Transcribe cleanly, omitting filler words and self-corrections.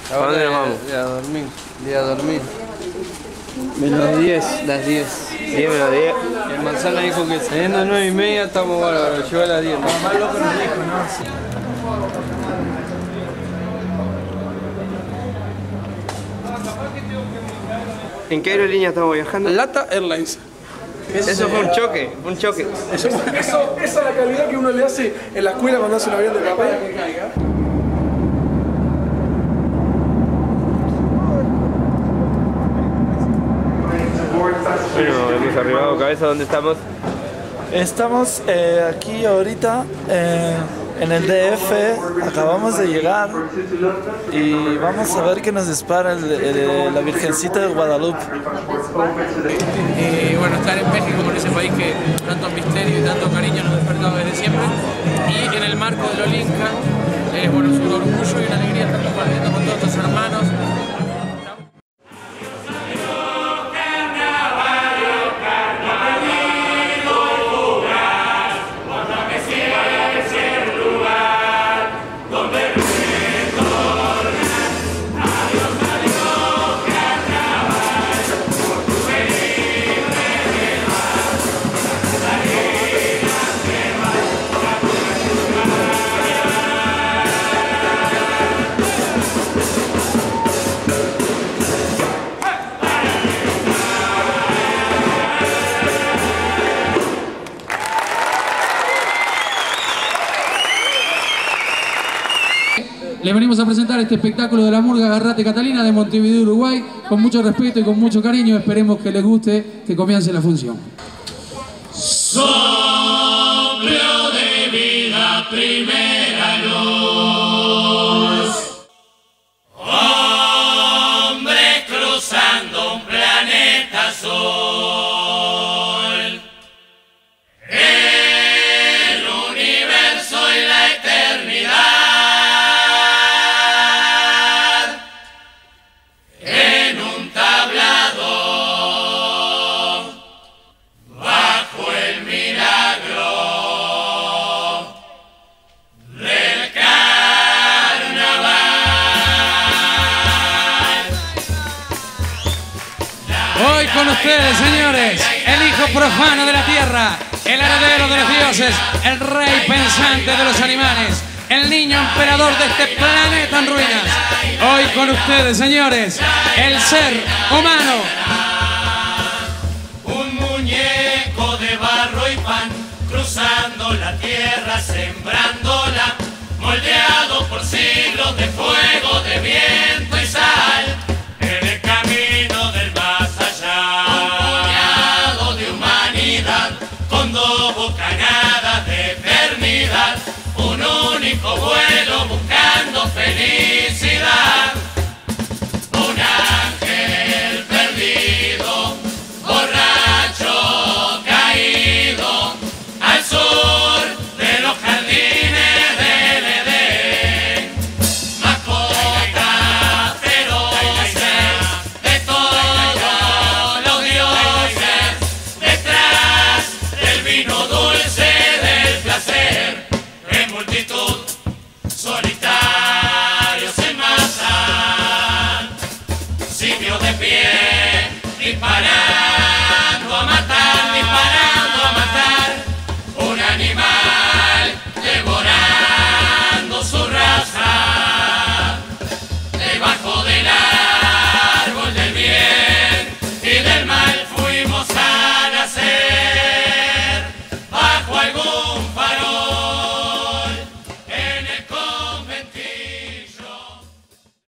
¿A dónde nos vamos? A dormir, a dormir. Menos 10. Las 10. 10 menos 10. El Manzana dijo que saliendo a 9:30 estamos bárbaros, llegó a las 10. Más loco nos dijo, ¿no? Sí. ¿En qué aerolínea estamos viajando? Lata Airlines. Eso fue un choque, Esa es la calidad que uno le hace en la escuela cuando hace un avión de papel. Bueno, hemos arribado cabeza, ¿dónde estamos? Estamos aquí ahorita en el DF, acabamos de llegar y vamos a ver qué nos dispara la Virgencita de Guadalupe. Y bueno, estar en México, con ese país que tanto misterio y tanto cariño nos ha despertado desde siempre, y en el marco del Olinka, bueno, es un orgullo y una alegría estar compartiendo con todos estos hermanos. Le venimos a presentar este espectáculo de la murga Garrate Catalina de Montevideo, Uruguay, con mucho respeto y con mucho cariño. Esperemos que les guste, que comience la función. Soplo de vida, primera luz. Hombres cruzando un planeta Sol. El universo y la eternidad. Hoy con ustedes, señores, el hijo profano de la tierra, el heredero de los dioses, el rey pensante de los animales, el niño emperador de este planeta en ruinas. Hoy con ustedes, señores, el ser humano. Un muñeco de barro y pan, cruzando la tierra, sembrándola, moldeado por siglos de fuego.